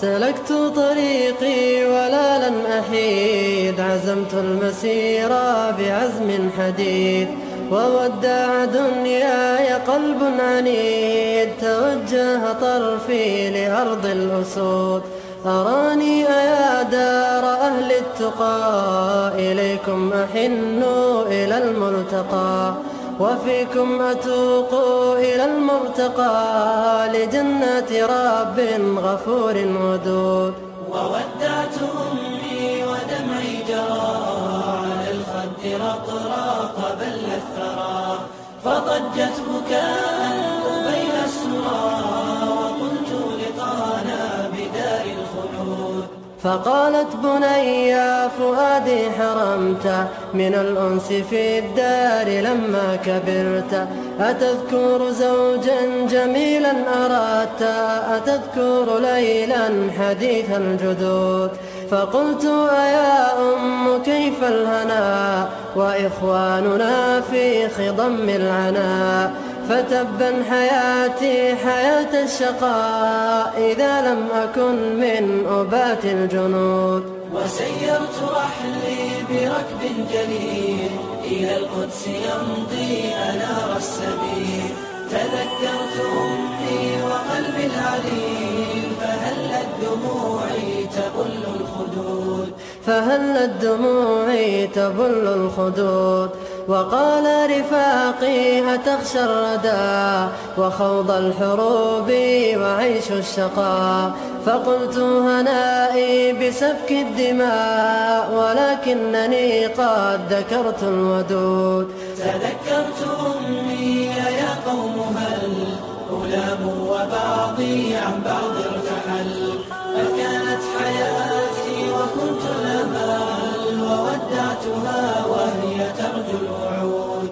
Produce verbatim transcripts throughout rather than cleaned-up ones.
سلكت طريقي ولا لن أحيد، عزمت المسير بعزم حديد، وودع دنياي قلب عنيد، توجه طرفي لأرض الأسود. أراني أيا دار أهل التقى، إليكم أحن إلى الملتقى، وفيكم أتوق إلى المرتقى، لجنات رب غفور ودود. وودعت أمي ودمعي جرى، على الخد رقراق بل الثرى، فضجت بكاء قبيل السرى، وقلت لقانا بدار الخلود. فقالت بنيا فؤادي حرمت من الأنس في الدار لما كبرت، أتذكر زوجا جميلا أردت، أتذكر ليلا حديث الجدود. فقلت أيا أم كيف الهنا، وإخواننا في خضم العناء، فتبا حياتي حياة الشقاء، إذا لم أكن من أبات الجنود. وسيرت رحلي بركب جليل، إلى القدس يمضي أنار السبيل، تذكرت أمي وقلبي العليل، فهلت دموعي تبل الخدود. فهلت دموعي تبل الخدود. وقال رفاقي أتخشى الردى، وخوض الحروب وعيش الشقاء، فقلت هنائي بسفك الدماء، ولكنني قد ذكرت الودود. تذكرت أمي يا قوم هل ألام وبعضي عن بعض ارتحل، قد كانت حياتي وكنت الأمل، وودعتها وهي ترجو الوعود.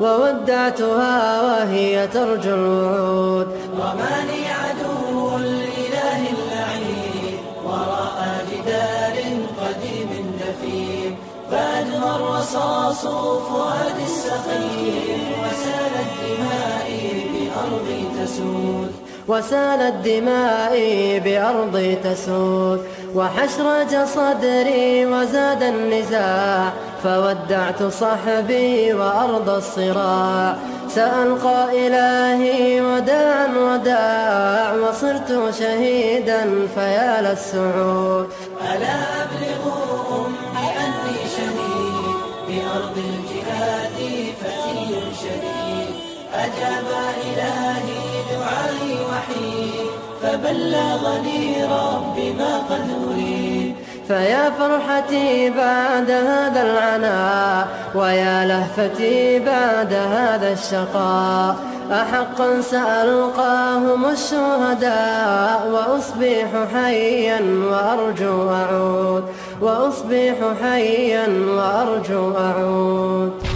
وودعتها وهي ترجو الوعود. رماني عدو الإله اللعين، وراء جدار قديم دفين، فأدمى الرصاص فؤاد السقيم، وسالت دمائي بأرضي تسود. وسالت دمائي بأرضي تسود. وحشرج صدري وزاد النزاع، فودعت صحبي وأرض الصراع، سألقى إلهي وداعا وداع، وصرت شهيدا فيا للسعود. ألا أبلغ أمي أني شهيد، بأرض الجهاد فتي شديد، أجاب إلهي دعائي وحيد، فبلغني ربي ما قد أريد. فيا فرحتي بعد هذا العناء، ويا لهفتي بعد هذا الشقاء، أحقا سألقاهم الشهداء، وأصبح حيا وأرجو أعود، وأصبح حيا وأرجو أعود.